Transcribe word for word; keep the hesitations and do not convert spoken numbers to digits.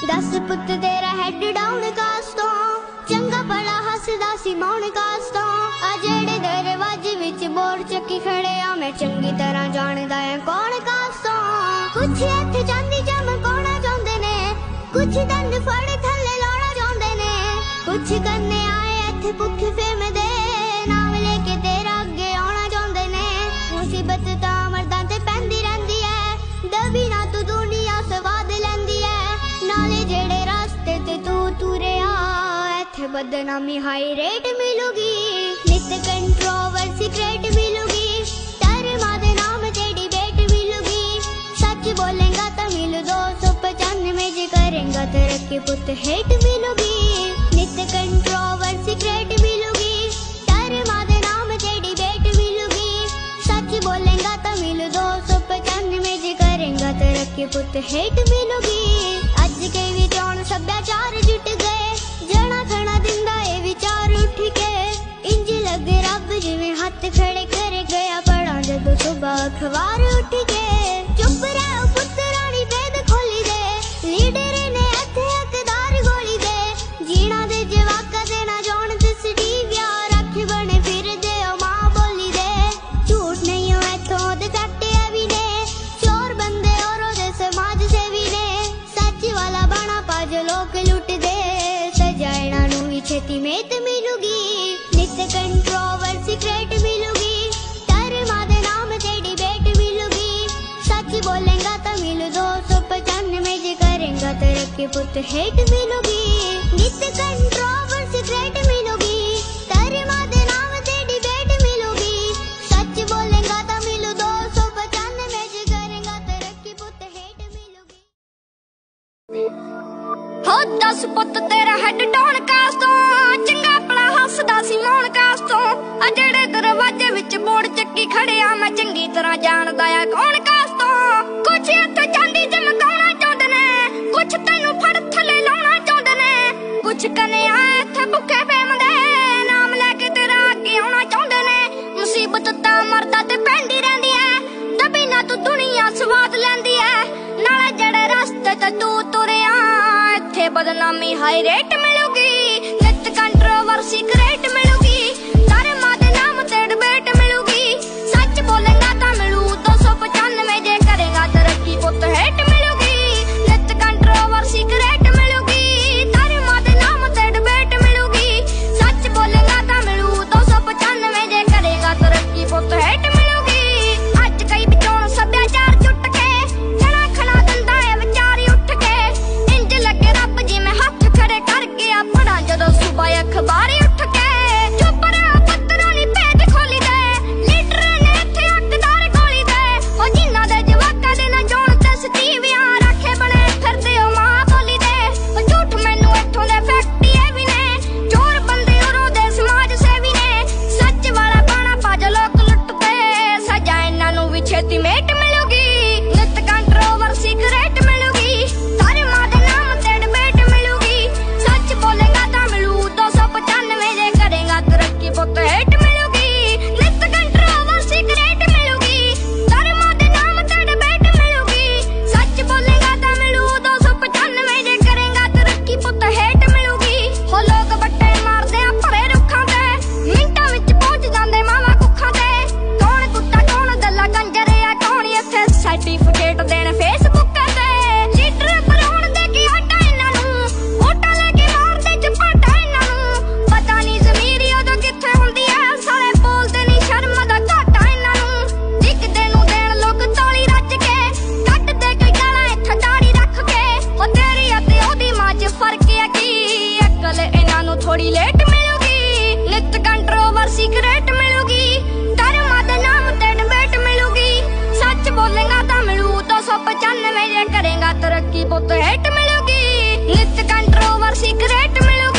दस पुत तेरा हेड डाउन कास्तों चंगा भला हसदा सी मौन कास्तों आ जेड़े दरवाजे विच बोर चक्की खड़े आ मैं चंगी तरह जानदा है कौन कास्तों कुछ हथ चांदी चमकाउणा चाहुंदे ने कुछ दंद फड़ थल्ले लाउणा चाहुंदे ने कुछ करने आए इत्थे भुखे फेमदे नाम लेके तेरा अगे आउणा चाहुंदे ने मुसीबत तां मर्दां ते पैंदी रहिंदी है दबी ना तू दुनिया स्वाद लैंदी है नाले जेड़े रास्ते ते तू तुरिया इत्थे बदनामी हाई रेट मिलूगी नित कंट्रोवर्सी क्रिएट मिलूगी धर्मा दे नाम ते डिबेट मिलूगी सच बोलेगा तो मिल दो सौ पचानवे जे करेगा तरक्की पुत हेट मिलूगी नित कंट्रोवर्सी क्रिएट मिलूगी धर्मा दे नाम ते डिबेट मिलूगी सच बोलेगा तो मिल दो सौ पचानवे जे करेगा तरक्की पुत हेट मिलूगी अज के विचार सभ्याचार जुट गए जना खना दिंदा ए विचार उठ के इंज लगे रब जिवें हाथ खड़े कर गया पढ़ा जदों सुबह अखबार उठ के चुप रहो पुत्रानी वेद खोली दे लीडर ने इत्थे हकदार गोली दे जीना दे जवाका दे ना जान दिस टीविया रख बने फिर दे ओ मां बोली दे झूठ नहीं हो इत्थों दे सट्टे भी ने चोर बंदे और ओदे समाज सेवी ने सच वाला बना पाज लोग लुट दे सजायना नू भी छेती मेत मिलूगी नित कंट्रोवर्सी क्रिएट मिलूगी धर्मा दे नाम ते डिबेट मिलूगी सच बोलेगा तो मिल दो सौ पचानवे जे करेगा तरक्की पुत हेट मिलूगी नित कंट्रोवर्सी क्रिएट मिलूगी धर्मा दे नाम ते डिबेट मिलूगी सच बोलेगा तो मिल दो सौ पचानवे जे करेगा तरक्की पुत हेट मिलूगी हो दस पुत तेरा हेड डाउन कास्तों चंगा भला हसदा सी मौन कास्तों आ जेड़े दरवाजे विच बोर्ड चक्की खड़े आ मैं चंगी तरह जानदा आ कौन कास्तों कुछ इत्थे चांदी चमकाउणा चाहुंदे ने कुछ तैनू फड़ थल्ले लाउणा चाहुंदे ने कुछ कने आ इत्थे भुखे फेमदे नाम लेके तेरा अगे आउणा चाहुंदे ने मुसीबत तां मरदा ते पैंदी रहिंदी है दबी ना तू दुनिया स्वाद लैंदी है नाले जेड़े रास्ते ते तू तुरिया इत्थे बदनामी हाई रेट मिलूगी नित कंट्रोवर्सी क्रिएट मिलूगी धर्मा दे नाम ते डिबेट मिलूगी सच बोलेगा तो मिलू दो सौ पचानवे जे करेगा तरक्की पुत हेट मिलूगी नित कंट्रोवर्सी क्रिएट मिलूगी धर्मा दे नाम ते डिबेट मिलूगी सच बोलेगा तो मिलू दो सौ पचानवे जे करेगा तरक्की पुत हेट मिलूगी अज कई विचार सभ्याचार जुट के जना खना दिंदा है विचार उठ के इंज लगे रब जिवें हाथ खड़े कर गया पढ़ा जदों सुबह अखबार उठ के चुप रहो पुत्रानी भेद खोली दे लीडर ने इत्थे हकदार गोली दे ओ जिन्ना दे जवाका दे ना जान दस टीविया रखे बने फिरदे ओ मां बोली दे ओ झूठ मैनू इत्थों दे फैक्टी भी ने चोर बंदे और ओदे समाज सेवी ने सच वाला बाणा पाज लोग लुटदे सजा इन्हां नू भी छेती मेट मिलूगी नित कंट्रोवर्सी क्रिएट मिलूगी धर्मा दे नाम ते डिबेट मिलूगी सच बोलेगा तो मिलू दो सौ पचानवे जे करेगा तरक्की पुत हेट मिलूगी नित कंट्रोवर्सी क्रिएट मिलूगी धर्मा दे नाम ते डिबेट मिलूगी सच बोलेगा तो मिलू दो सौ पचानवे जे करेगा तरक्की पुत हेट मिलूगी हो लोग बट्टे मारदे आ भरे रुखां ते मिंटां विच पहुंच जांदे मावां कुखां ते कौन कुत्ता कौन दल्ला कंजर आ कौन इत्थे सर्टिफिकेट देण फेसबुक ते लीडर बनाउण दे के आटा इन्हां नू वोटां लेके मारदे चपाटा इन्हां नू पता नहीं ज़मीरी उदों कित्थे हुंदी ऐ साले बोलदे नहीं शर्म दा घाटा इन्हां नू लिखदे नू देण लोक तौली रच के कड्डदे कई गालां इत्थे दाड़ी रख के ओ तेरी अते ओदी मां च फर्क है की अकल इन्हां नू थोड़ी लेट मिलूगी नित कंट्रोवर्सी क्रिएट मिलूगी धर्मा दे नाम ते डिबेट मिलूगी सच बोलेगा तो मिलू दो सौ पचानवे जे करेगा तरक्की पुत हेट मिलूगी नित कंट्रोवर्सी क्रिएट मिलूगी।